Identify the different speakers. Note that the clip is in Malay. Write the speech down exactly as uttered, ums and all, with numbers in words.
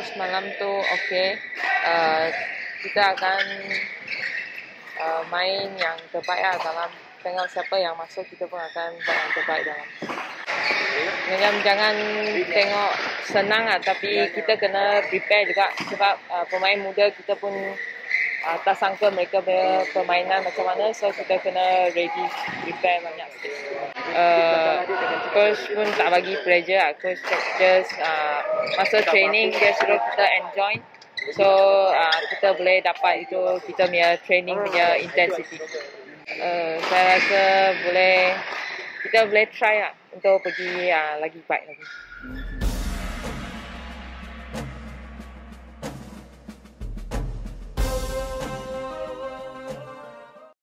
Speaker 1: semalam tu okey. Uh, kita akan uh, main yang terbaik lah dalam, tengok siapa yang masuk, kita pun akan buat yang terbaik dalam. Jangan, jangan tengok senang lah, tapi kita kena prepare juga sebab uh, pemain muda kita pun uh, tak sangka mereka punya permainan macam mana, so kita kena ready, prepare banyak. Uh, coach pun tak bagi pressure lah, coach just uh, masa training dia suruh kita enjoy, so uh, kita boleh dapat itu kita punya training punya intensity. Uh, saya rasa boleh, kita boleh try lah untuk pergi uh, lagi baik lagi.